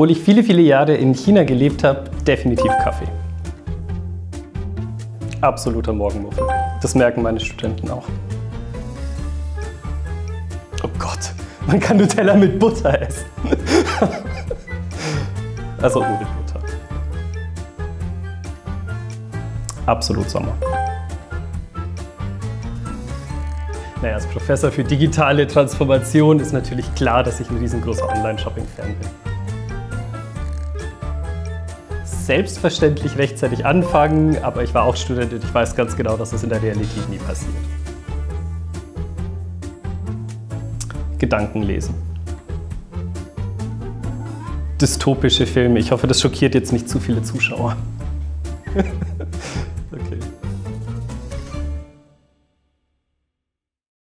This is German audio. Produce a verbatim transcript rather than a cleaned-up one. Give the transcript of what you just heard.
obwohl ich viele, viele Jahre in China gelebt habe, definitiv Kaffee. Absoluter Morgenmuffel. Das merken meine Studenten auch. Oh Gott, man kann Nutella mit Butter essen. Also ohne Butter. Absolut Sommer. Naja, als Professor für digitale Transformation ist natürlich klar, dass ich ein riesengroßer Online-Shopping-Fan bin. Selbstverständlich rechtzeitig anfangen, aber ich war auch Student und ich weiß ganz genau, dass das in der Realität nie passiert. Gedanken lesen. Dystopische Filme. Ich hoffe, das schockiert jetzt nicht zu viele Zuschauer.